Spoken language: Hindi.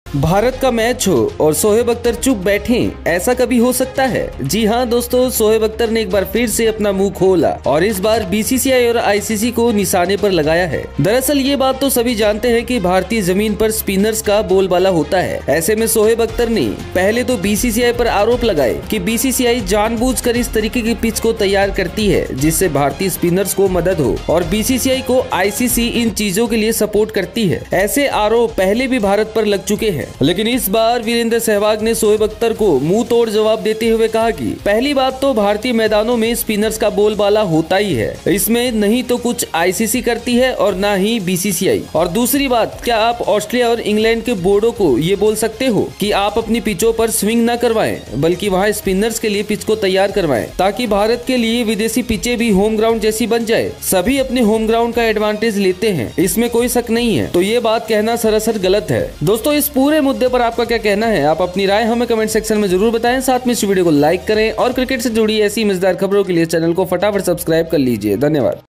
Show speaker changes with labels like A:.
A: भारत का मैच हो और शोएब अख्तर चुप बैठे, ऐसा कभी हो सकता है? जी हाँ दोस्तों, शोएब अख्तर ने एक बार फिर से अपना मुंह खोला और इस बार बीसीसीआई और आईसीसी को निशाने पर लगाया है। दरअसल ये बात तो सभी जानते हैं कि भारतीय जमीन पर स्पिनर्स का बोलबाला होता है। ऐसे में शोएब अख्तर ने पहले तो बीसीसीआई पर आरोप लगाए कि बीसीसीआई जानबूझकर इस तरीके की पिच को तैयार करती है जिससे भारतीय स्पिनर्स को मदद हो और बीसीसीआई को आईसीसी इन चीजों के लिए सपोर्ट करती है। ऐसे आरोप पहले भी भारत पर लग चुके हैं, लेकिन इस बार वीरेंद्र सहवाग ने शोएब अख्तर को मुंह तोड़ जवाब देते हुए कहा कि पहली बात तो भारतीय मैदानों में स्पिनर्स का बोलबाला होता ही है, इसमें नहीं तो कुछ आईसीसी करती है और ना ही बीसीसीआई। और दूसरी बात, क्या आप ऑस्ट्रेलिया और इंग्लैंड के बोर्डों को ये बोल सकते हो कि आप अपनी पिचों पर स्विंग न करवाएं बल्कि वहां स्पिनर्स के लिए पिच को तैयार करवाएं ताकि भारत के लिए विदेशी पिचें भी होम ग्राउंड जैसी बन जाए। सभी अपने होम ग्राउंड का एडवांटेज लेते हैं, इसमें कोई शक नहीं है, तो ये बात कहना सरासर गलत है। दोस्तों, इस पूरे मुद्दे पर आपका क्या कहना है? आप अपनी राय हमें कमेंट सेक्शन में जरूर बताएं। साथ में इस वीडियो को लाइक करें और क्रिकेट से जुड़ी ऐसी मजेदार खबरों के लिए चैनल को फटाफट सब्सक्राइब कर लीजिए। धन्यवाद।